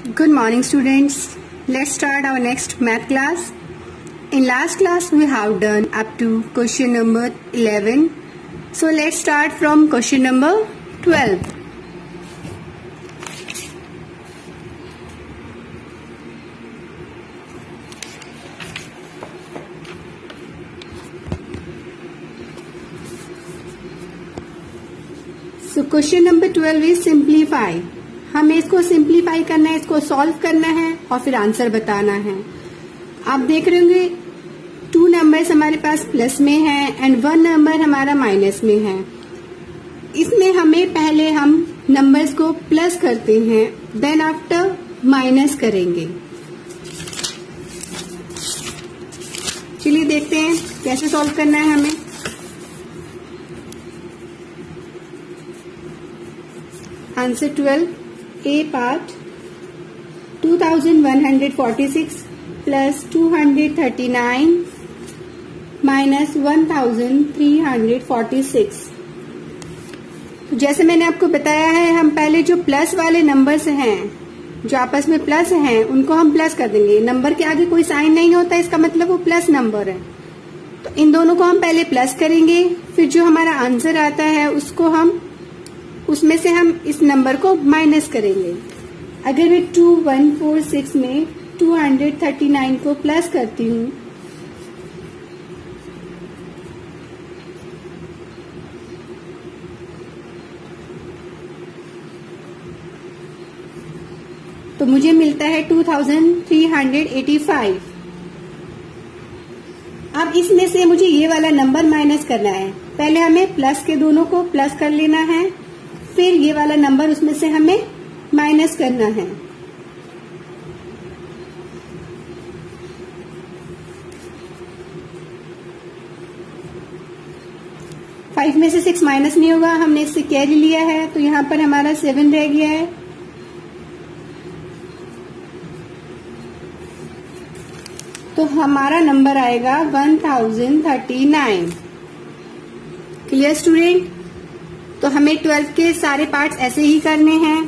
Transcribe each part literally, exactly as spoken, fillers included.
Good morning, students. Let's start our next math class. In last class we have done up to question number eleven. So let's start from question number twelve. So question number twelve is simplify. हमें इसको simplify करना है, इसको solve करना है और फिर answer बताना है। आप देख रहे होंगे टू नंबर्स हमारे पास प्लस में है एंड वन नंबर हमारा माइनस में है। इसमें हमें पहले हम नंबर्स को प्लस करते हैं, देन आफ्टर माइनस करेंगे। चलिए देखते हैं कैसे सॉल्व करना है हमें। Answer twelve A part two thousand one hundred forty six plus two hundred thirty nine minus one thousand three hundred forty six. जैसे मैंने आपको बताया है, हम पहले जो प्लस वाले नंबर्स हैं, जो आपस में प्लस हैं, उनको हम प्लस कर देंगे। नंबर के आगे कोई साइन नहीं होता, इसका मतलब वो प्लस नंबर है। तो इन दोनों को हम पहले प्लस करेंगे, फिर जो हमारा आंसर आता है उसको हम उसमें से हम इस नंबर को माइनस करेंगे। अगर मैं टू वन फोर सिक्स में टू हंड्रेड थर्टी नाइन को प्लस करती हूँ तो मुझे मिलता है two thousand three hundred eighty five. अब इसमें से मुझे ये वाला नंबर माइनस करना है। पहले हमें प्लस के दोनों को प्लस कर लेना है, फिर ये वाला नंबर उसमें से हमें माइनस करना है। फाइव में से सिक्स माइनस नहीं होगा, हमने इससे कैरी लिया है, तो यहाँ पर हमारा सेवन रह गया है। तो हमारा नंबर आएगा one thousand thirty nine. Clear student? तो हमें ट्वेल्व के सारे पार्ट्स ऐसे ही करने हैं।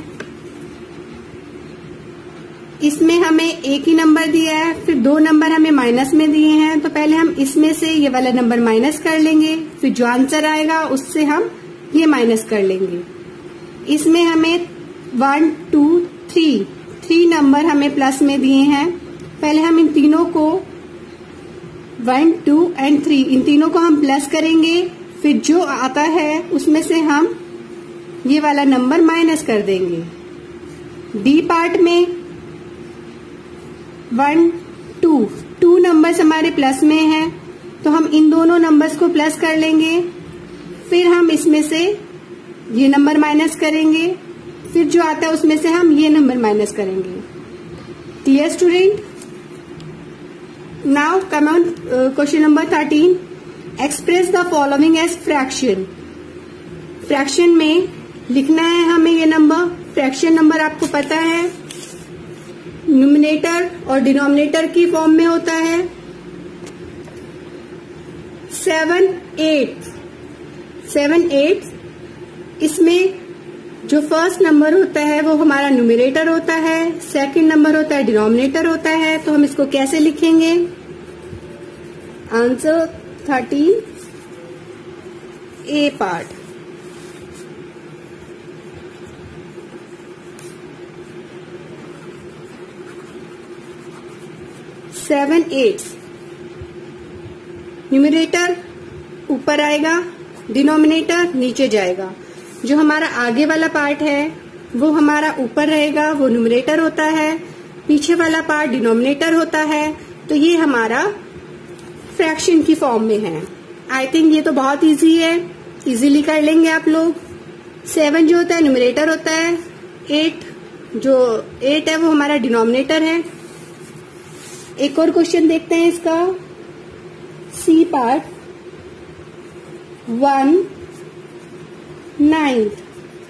इसमें हमें एक ही नंबर दिया है, फिर दो नंबर हमें माइनस में दिए हैं, तो पहले हम इसमें से ये वाला नंबर माइनस कर लेंगे, फिर जो आंसर आएगा उससे हम ये माइनस कर लेंगे। इसमें हमें one two three three number हमें प्लस में दिए हैं। पहले हम इन तीनों को वन टू एंड थ्री इन तीनों को हम प्लस करेंगे, फिर जो आता है उसमें से हम ये वाला नंबर माइनस कर देंगे। डी पार्ट में वन टू टू नंबर्स हमारे प्लस में हैं, तो हम इन दोनों नंबर्स को प्लस कर लेंगे, फिर हम इसमें से ये नंबर माइनस करेंगे, फिर जो आता है उसमें से हम ये नंबर माइनस करेंगे। Clear student? Now come on question number thirteen. Express the following as fraction. Fraction में लिखना है हमें ये नंबर। फ्रैक्शन नंबर आपको पता है न्यूमरेटर और डिनोमिनेटर की फॉर्म में होता है। सेवन एट सेवन एट इसमें जो फर्स्ट नंबर होता है वो हमारा न्यूमरेटर होता है, सेकंड नंबर होता है डिनोमिनेटर होता है। तो हम इसको कैसे लिखेंगे? Answer thirteen A part. Seven eight numerator ऊपर आएगा, डिनोमिनेटर नीचे जाएगा। जो हमारा आगे वाला पार्ट है वो हमारा ऊपर रहेगा, वो न्यूमरेटर होता है, पीछे वाला पार्ट डिनोमिनेटर होता है। तो ये हमारा फ्रैक्शन की फॉर्म में है। आई थिंक ये तो बहुत इजी है, इजीली कर लेंगे आप लोग। सेवन जो होता है न्यूमरेटर होता है, एट जो एट है वो हमारा डिनोमिनेटर है। एक और क्वेश्चन देखते हैं इसका। C part one ninth.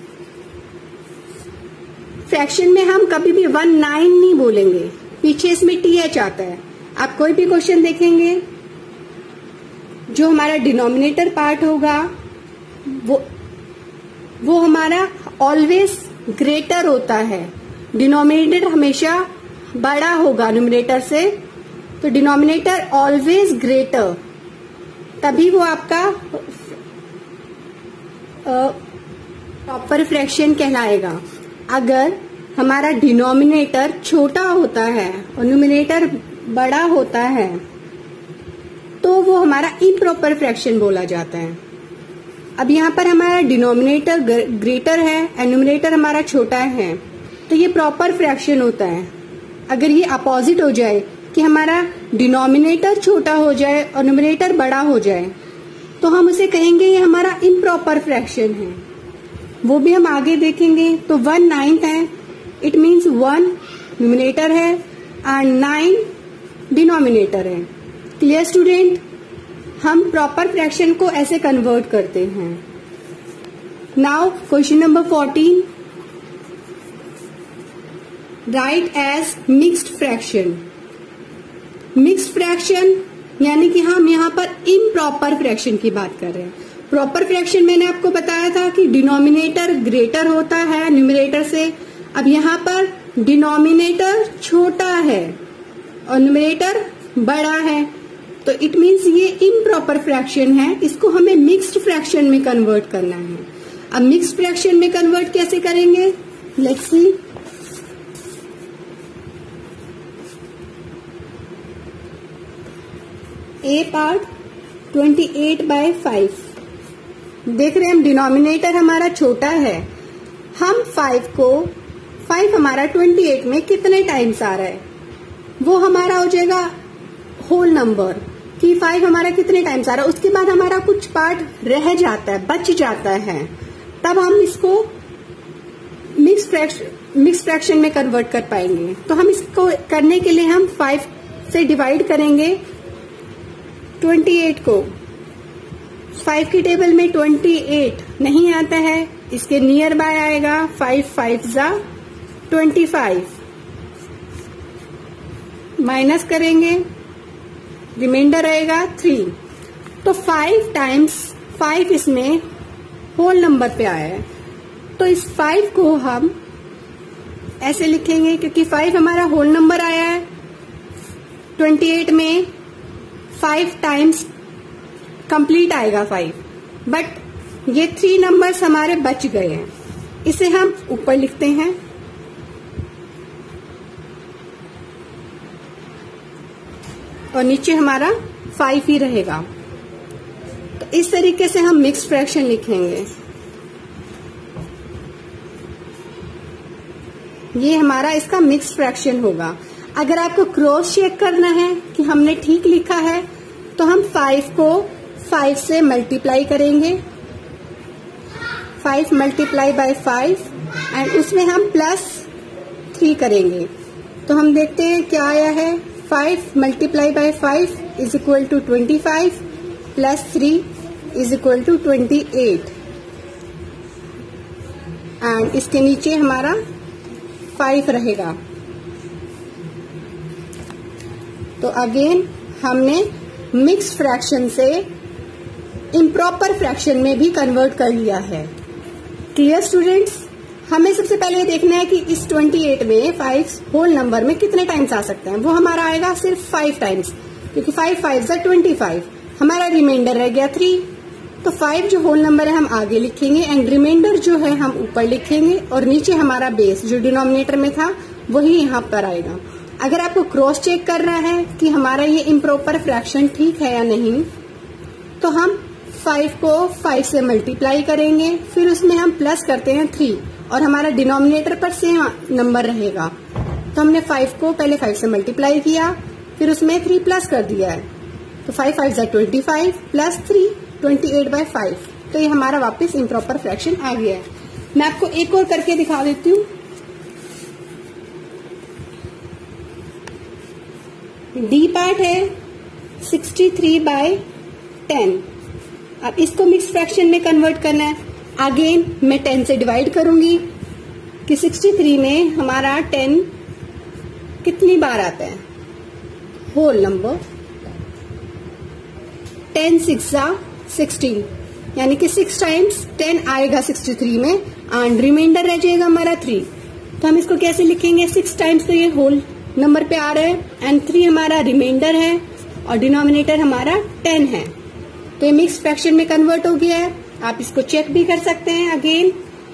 Fraction में हम कभी भी वन नाइन नहीं बोलेंगे, पीछे इसमें टी एच आता है। आप कोई भी क्वेश्चन देखेंगे, जो हमारा डिनोमिनेटर पार्ट होगा वो वो हमारा ऑलवेज ग्रेटर होता है। डिनोमिनेटर हमेशा बड़ा होगा न्यूमरेटर से, तो डिनोमिनेटर ऑलवेज ग्रेटर, तभी वो आपका प्रॉपर फ्रैक्शन कहलाएगा। अगर हमारा डिनोमिनेटर छोटा होता है और न्यूमरेटर बड़ा होता है तो वो हमारा इम्प्रॉपर फ्रैक्शन बोला जाता है। अब यहाँ पर हमारा डिनोमिनेटर ग्रेटर है और न्यूमरेटर हमारा छोटा है, तो ये प्रॉपर फ्रैक्शन होता है। अगर ये अपोजिट हो जाए कि हमारा डिनोमिनेटर छोटा हो जाए और न्यूमरेटर बड़ा हो जाए, तो हम उसे कहेंगे ये हमारा इम्प्रॉपर फ्रैक्शन है। वो भी हम आगे देखेंगे। तो वन नाइन्थ है, इट मीन्स वन न्यूमरेटर है एंड नाइन डिनोमिनेटर है। Clear student? हम प्रॉपर फ्रैक्शन को ऐसे कन्वर्ट करते हैं। Now question number fourteen, right as mixed fraction. Mixed fraction यानी कि हम यहाँ पर इम्प्रॉपर फ्रैक्शन की बात कर रहे हैं। प्रॉपर फ्रैक्शन मैंने आपको बताया था कि डिनोमिनेटर ग्रेटर होता है न्यूमरेटर से। अब यहाँ पर डिनोमिनेटर छोटा है और न्यूमरेटर बड़ा है, तो इट मीन्स ये इम्प्रॉपर फ्रैक्शन है। इसको हमें मिक्स्ड फ्रैक्शन में कन्वर्ट करना है। अब मिक्स्ड फ्रैक्शन में कन्वर्ट कैसे करेंगे, let's see. A part twenty eight by five, देख रहे हैं हम डिनोमिनेटर हमारा छोटा है। हम फाइव को फाइव हमारा ट्वेंटी एट में कितने टाइम्स आ रहा है, वो हमारा हो जाएगा होल नंबर कि फाइव हमारा कितने टाइम्स आ रहा है। उसके बाद हमारा कुछ पार्ट रह जाता है, बच जाता है, तब हम इसको मिक्स फ्रैक्शन मिक्स फ्रैक्शन में कन्वर्ट कर पाएंगे। तो हम इसको करने के लिए हम फाइव से डिवाइड करेंगे ट्वेंटी एट को। फाइव की टेबल में ट्वेंटी एट नहीं आता है, इसके नियर बाय आएगा फाइव फाइव जा ट्वेंटी फाइव, माइनस करेंगे, रिमाइंडर आएगा थ्री। तो फाइव टाइम्स फाइव इसमें होल नंबर पे आया है, तो इस फाइव को हम ऐसे लिखेंगे क्योंकि फाइव हमारा होल नंबर आया है। ट्वेंटी एट में फाइव टाइम्स कंप्लीट आएगा फाइव, बट ये थ्री नंबर्स हमारे बच गए हैं, इसे हम ऊपर लिखते हैं। और नीचे हमारा फाइव ही रहेगा। तो इस तरीके से हम मिक्स फ्रैक्शन लिखेंगे। ये हमारा इसका मिक्स फ्रैक्शन होगा। अगर आपको क्रॉस चेक करना है कि हमने ठीक लिखा है, तो हम फाइव को फाइव से मल्टीप्लाई करेंगे, five multiply by five, and उसमें हम प्लस थ्री करेंगे। तो हम देखते हैं क्या आया है। Five multiply by five is equal to twenty five, plus three is equal to twenty eight, and इसके नीचे हमारा फाइव रहेगा। तो अगेन हमने मिक्स फ्रैक्शन से इम्प्रॉपर फ्रैक्शन में भी कन्वर्ट कर लिया है। Clear students? हमें सबसे पहले देखना है कि इस ट्वेंटी एट में फाइव होल नंबर में कितने टाइम्स आ सकते हैं। वो हमारा आएगा सिर्फ फाइव टाइम्स, क्योंकि फाइव फाइव जा ट्वेंटी फाइव, हमारा रिमाइंडर रह गया थ्री। तो फाइव जो होल नंबर है हम आगे लिखेंगे एंड रिमाइंडर जो है हम ऊपर लिखेंगे, और नीचे हमारा बेस जो डिनोमिनेटर में था वही यहाँ पर आएगा। अगर आपको क्रॉस चेक करना है कि हमारा ये इम्प्रॉपर फ्रैक्शन ठीक है या नहीं, तो हम फाइव को फाइव से मल्टीप्लाई करेंगे, फिर उसमें हम प्लस करते हैं थ्री, और हमारा डिनोमिनेटर पर सेम नंबर रहेगा। तो हमने फाइव को पहले फाइव से मल्टीप्लाई किया, फिर उसमें थ्री प्लस कर दिया है। तो फाइव फाइव जा twenty five, plus three twenty eight by five. तो ये हमारा वापस इम्प्रॉपर फ्रैक्शन आ गया है। मैं आपको एक और करके दिखा देती हूँ। डी पार्ट है सिक्सटी थ्री बाय टेन। अब इसको मिक्स फ्रैक्शन में कन्वर्ट करना है। अगेन मैं टेन से डिवाइड करूंगी कि सिक्सटी थ्री में हमारा टेन कितनी बार आता है, होल नंबर। टेन सिक्स जा सिक्सटीन, यानी कि सिक्स टाइम्स टेन आएगा सिक्सटी थ्री में, एंड रिमाइंडर रह जाएगा हमारा थ्री। तो हम इसको कैसे लिखेंगे, सिक्स टाइम्स तो ये होल नंबर पे आ रहा है एंड थ्री हमारा रिमाइंडर है और डिनोमिनेटर हमारा टेन है, तो ये मिक्स फ्रैक्शन में कन्वर्ट हो गया है। आप इसको चेक भी कर सकते हैं again.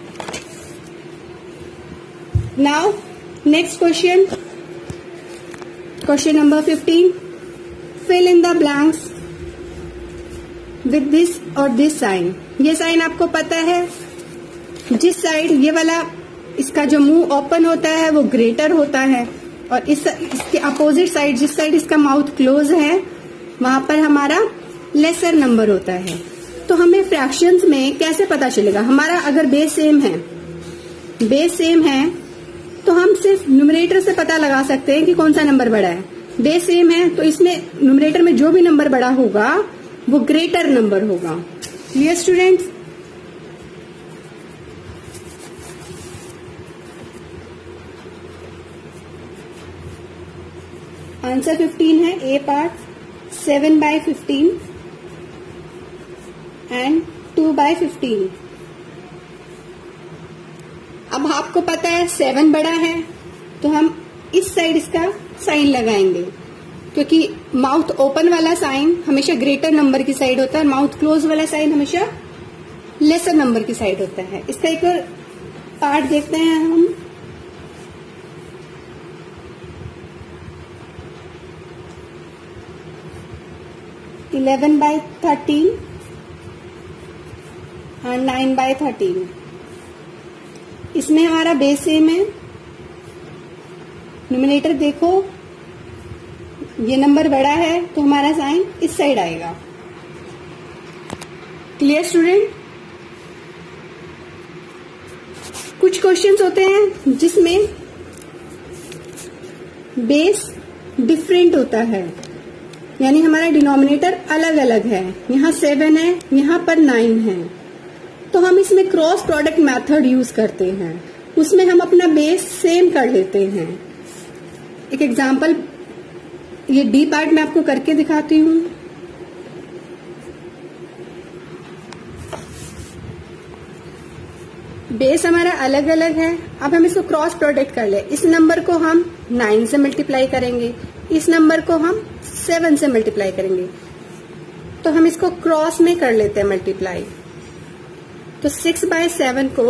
Now next question, question number fifteen, fill in the blanks with this और दिस साइन। ये साइन आपको पता है, जिस साइड ये वाला इसका जो मुंह ओपन होता है वो ग्रेटर होता है और इस इसके अपोजिट साइड जिस साइड इसका माउथ क्लोज है वहां पर हमारा लेसर नंबर होता है। तो हमें फ्रैक्शंस में कैसे पता चलेगा, हमारा अगर बेस सेम है बेस सेम है तो हम सिर्फ न्यूमरेटर से पता लगा सकते हैं कि कौन सा नंबर बड़ा है। बेस सेम है तो इसमें न्यूमरेटर में जो भी नंबर बड़ा होगा वो ग्रेटर नंबर होगा। Clear students? आंसर फिफ्टीन है A part, seven by fifteen and two by fifteen. अब आपको पता है सेवन बड़ा है तो हम इस साइड इसका साइन लगाएंगे, क्योंकि माउथ ओपन वाला साइन हमेशा ग्रेटर नंबर की साइड होता है, माउथ क्लोज वाला साइन हमेशा लेसर नंबर की साइड होता है। इसका एक और पार्ट देखते हैं हम। इलेवन बाय थर्टीन और नाइन बाय थर्टीन, इसमें हमारा बेस सेम है। न्यूमरेटर देखो, ये नंबर बड़ा है तो हमारा साइन इस साइड आएगा। Clear student? कुछ क्वेश्चंस होते हैं जिसमें बेस डिफरेंट होता है, यानी हमारा डिनोमिनेटर अलग अलग है। यहाँ सेवन है, यहाँ पर नाइन है, तो हम इसमें क्रॉस प्रोडक्ट मेथड यूज करते हैं, उसमें हम अपना बेस सेम कर लेते हैं। एक एग्जांपल ये डी पार्ट में आपको करके दिखाती हूँ। बेस हमारा अलग अलग है, अब हम इसको क्रॉस प्रोडक्ट कर ले। इस नंबर को हम नाइन से मल्टीप्लाई करेंगे, इस नंबर को हम सेवन से मल्टीप्लाई करेंगे, तो हम इसको क्रॉस में कर लेते हैं मल्टीप्लाई। तो सिक्स बाय सेवन को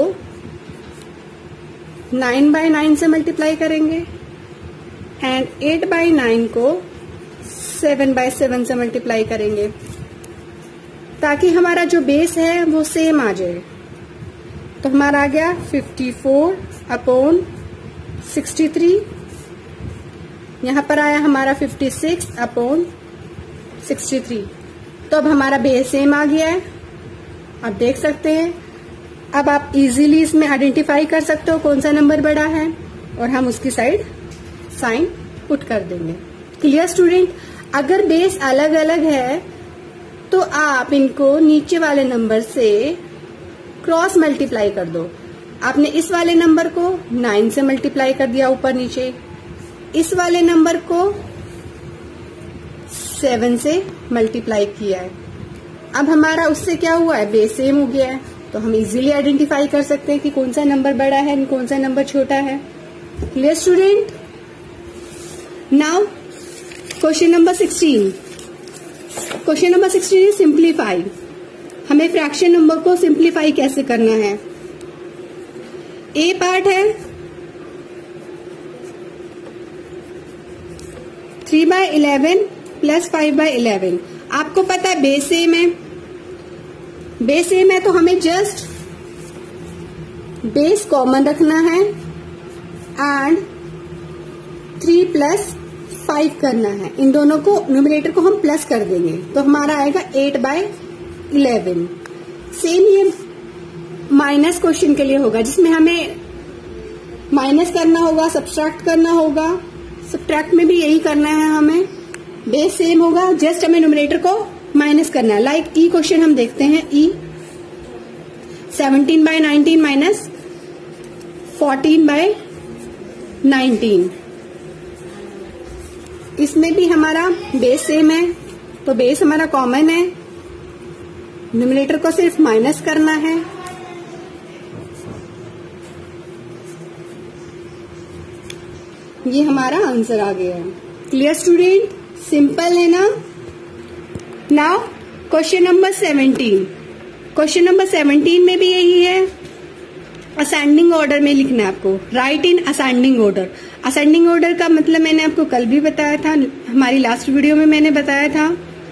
नाइन बाय नाइन से मल्टीप्लाई करेंगे एंड एट बाय नाइन को सेवन बाय सेवन से मल्टीप्लाई करेंगे, ताकि हमारा जो बेस है वो सेम आ जाए। तो हमारा आ गया fifty four upon sixty three, यहां पर आया हमारा fifty six upon sixty three. तो अब हमारा बेस सेम आ गया है, आप देख सकते हैं। अब आप इजीली इसमें आइडेंटिफाई कर सकते हो कौन सा नंबर बड़ा है और हम उसकी साइड साइन पुट कर देंगे। Clear student? अगर बेस अलग अलग है तो आप इनको नीचे वाले नंबर से क्रॉस मल्टीप्लाई कर दो। आपने इस वाले नंबर को नाइन से मल्टीप्लाई कर दिया ऊपर नीचे, इस वाले नंबर को सेवन से मल्टीप्लाई किया है। अब हमारा उससे क्या हुआ है, बेस सेम हो गया है, तो हम इजीली आइडेंटिफाई कर सकते हैं कि कौन सा नंबर बड़ा है कौन सा नंबर छोटा है। Clear student? Now question number sixteen. Question number sixteen is simplify. हमें फ्रैक्शन नंबर को सिंप्लीफाई कैसे करना है। ए पार्ट है three by eleven plus five by eleven. आपको पता है बेस सेम है, बेस सेम है तो हमें जस्ट बेस कॉमन रखना है एंड थ्री प्लस फाइव करना है। इन दोनों को न्यूमरेटर को हम प्लस कर देंगे तो हमारा आएगा एट बाय इलेवन। सेम ये माइनस क्वेश्चन के लिए होगा, जिसमें हमें माइनस करना होगा, सब्ट्रैक्ट करना होगा। सब्ट्रैक्ट में भी यही करना है हमें, बेस सेम होगा, जस्ट हमें न्यूमरेटर को माइनस करना है। लाइक ई क्वेश्चन हम देखते हैं, E seventeen by nineteen minus fourteen by nineteen. इसमें भी हमारा बेस सेम है तो बेस हमारा कॉमन है, न्यूमरेटर को सिर्फ माइनस करना है। ये हमारा आंसर आ गया है। Clear student? सिंपल है ना? Now question number seventeen. Question number seventeen में भी यही है, असेंडिंग ऑर्डर में लिखना है आपको। Right in ascending order. Ascending order का मतलब मैंने आपको कल भी बताया था, हमारी लास्ट वीडियो में मैंने बताया था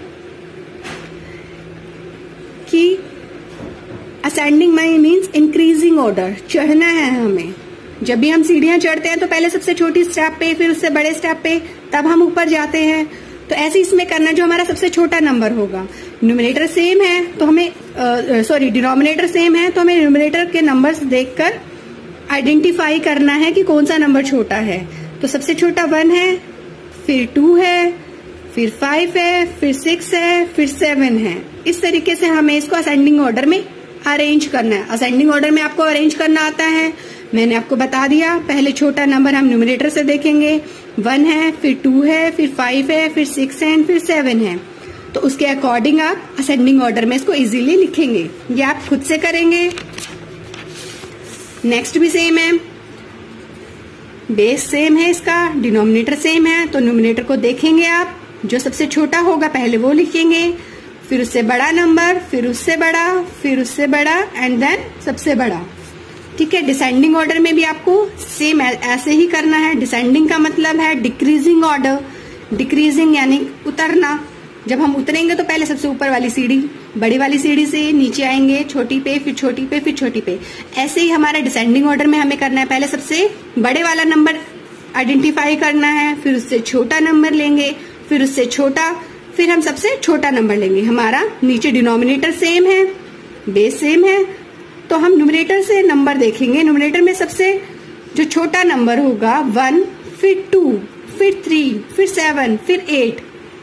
कि असेंडिंग मीन्स इंक्रीजिंग ऑर्डर, चढ़ना है हमें। जब भी हम सीढ़ियां चढ़ते हैं तो पहले सबसे छोटी स्टेप पे, फिर उससे बड़े स्टेप पे, तब हम ऊपर जाते हैं। तो ऐसे इसमें करना, जो हमारा सबसे छोटा नंबर होगा, न्यूमरेटर सेम है तो हमें सॉरी डिनोमिनेटर सेम है तो हमें न्यूमरेटर के नंबर्स देखकर आइडेंटिफाई करना है कि कौन सा नंबर छोटा है। तो सबसे छोटा वन है, फिर टू है, फिर फाइव है, फिर सिक्स है, फिर सेवन है। इस तरीके से हमें इसको असेंडिंग ऑर्डर में अरेंज करना है। असेंडिंग ऑर्डर में आपको अरेंज करना आता है, मैंने आपको बता दिया। पहले छोटा नंबर हम न्यूमरेटर से देखेंगे, वन है, फिर टू है, फिर फाइव है, फिर सिक्स है, फिर सेवन है। तो उसके अकॉर्डिंग आप असेंडिंग ऑर्डर में इसको इजीली लिखेंगे। ये आप खुद से करेंगे। नेक्स्ट भी सेम है, बेस सेम है इसका, डिनोमिनेटर सेम है। तो न्यूमरेटर को देखेंगे आप, जो सबसे छोटा होगा पहले वो लिखेंगे, फिर उससे बड़ा नंबर, फिर उससे बड़ा, फिर उससे बड़ा एंड देन सबसे बड़ा। ठीक है। डिसेंडिंग ऑर्डर में भी आपको सेम ऐसे ही करना है। डिसेंडिंग का मतलब है डिक्रीजिंग ऑर्डर। डिक्रीजिंग यानी उतरना। जब हम उतरेंगे तो पहले सबसे ऊपर वाली सीढ़ी, बड़ी वाली सीढ़ी से नीचे आएंगे, छोटी पे, फिर छोटी पे, फिर छोटी पे। ऐसे ही हमारा डिसेंडिंग ऑर्डर में हमें करना है। पहले सबसे बड़े वाला नंबर आइडेंटिफाई करना है, फिर उससे छोटा नंबर लेंगे, फिर उससे छोटा, फिर हम सबसे छोटा नंबर लेंगे। हमारा नीचे डिनोमिनेटर सेम है, बेस सेम है, तो हम न्यूमरेटर से नंबर देखेंगे। न्यूमरेटर में सबसे जो छोटा नंबर होगा वन, फिर टू, फिर थ्री, फिर सेवन, फिर एट।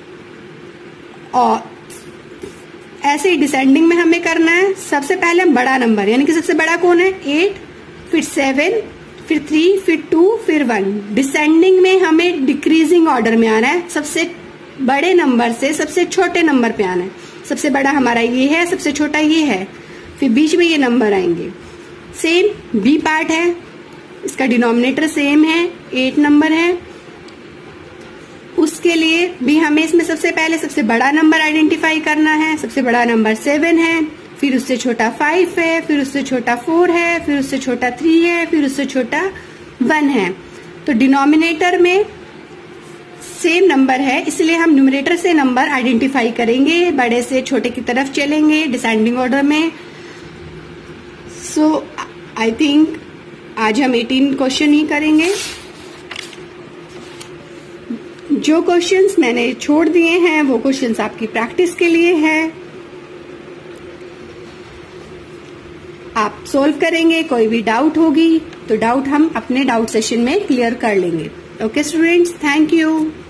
और ऐसे ही डिसेंडिंग में हमें करना है, सबसे पहले बड़ा नंबर, यानी कि सबसे बड़ा कौन है, एट, फिर सेवन, फिर थ्री, फिर टू, फिर वन। डिसेंडिंग में हमें डिक्रीजिंग ऑर्डर में आना है, सबसे बड़े नंबर से सबसे छोटे नंबर पे आना है। सबसे बड़ा हमारा ये है, सबसे छोटा ये है, फिर बीच में ये नंबर आएंगे। सेम बी पार्ट है, इसका डिनोमिनेटर सेम है, एट नंबर है। उसके लिए भी हमें इसमें सबसे पहले सबसे बड़ा नंबर आइडेंटिफाई करना है। सबसे बड़ा नंबर सेवन है, फिर उससे छोटा फाइव है, फिर उससे छोटा फोर है, फिर उससे छोटा थ्री है, फिर उससे छोटा वन है। तो डिनोमिनेटर में सेम नंबर है, इसलिए हम न्यूमरेटर से नंबर आइडेंटिफाई करेंगे, बड़े से छोटे की तरफ चलेंगे डिसेंडिंग ऑर्डर में। सो आई थिंक आज हम अठारह क्वेश्चन ही करेंगे। जो क्वेश्चंस मैंने छोड़ दिए हैं वो क्वेश्चंस आपकी प्रैक्टिस के लिए है, आप सोल्व करेंगे। कोई भी डाउट होगी तो डाउट हम अपने डाउट सेशन में क्लियर कर लेंगे। Okay students, thank you.